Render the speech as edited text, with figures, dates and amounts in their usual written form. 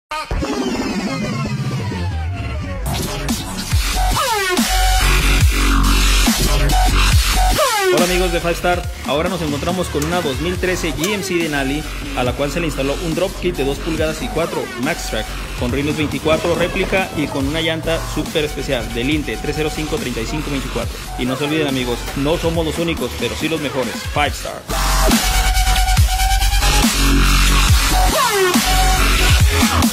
Hola amigos de 5 Star, ahora nos encontramos con una 2013 GMC Denali a la cual se le instaló un drop kit de 2 pulgadas y 4 Maxtrax con rines 24 réplica y con una llanta super especial del Linte 305-3524. Y no se olviden amigos, no somos los únicos, pero sí los mejores. 5 Star.